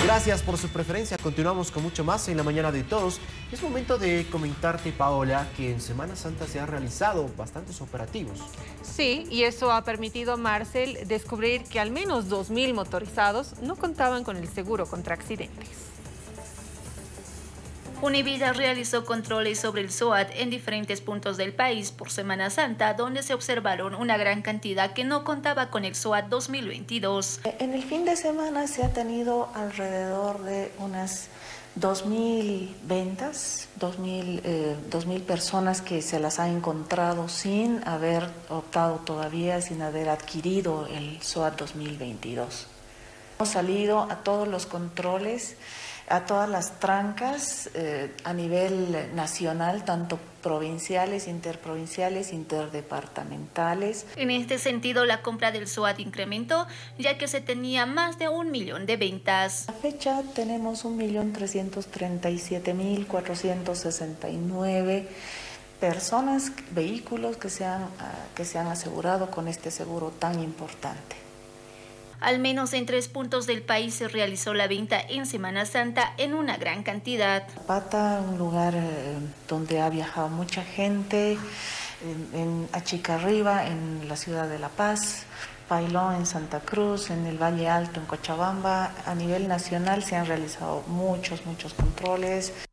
Gracias por su preferencia. Continuamos con mucho más en la mañana de todos. Es momento de comentarte, Paola, que en Semana Santa se han realizado bastantes operativos. Sí, y eso ha permitido a Marcel descubrir que al menos 2.000 motorizados no contaban con el seguro contra accidentes. Univida realizó controles sobre el SOAT en diferentes puntos del país por Semana Santa, donde se observaron una gran cantidad que no contaba con el SOAT 2022. En el fin de semana se ha tenido alrededor de unas 2.000 ventas, 2.000 personas que se las ha encontrado sin haber optado todavía, sin haber adquirido el SOAT 2022. Hemos salido a todos los controles, a todas las trancas a nivel nacional, tanto provinciales, interprovinciales, interdepartamentales. En este sentido, la compra del SOAT incrementó, ya que se tenía más de 1 millón de ventas. A la fecha tenemos 1.337.469 personas, vehículos que se han asegurado con este seguro tan importante. Al menos en 3 puntos del país se realizó la venta en Semana Santa en una gran cantidad. Pata, un lugar donde ha viajado mucha gente, en Achicarriba, en la ciudad de La Paz, Pailón en Santa Cruz, en el Valle Alto, en Cochabamba. A nivel nacional se han realizado muchos controles.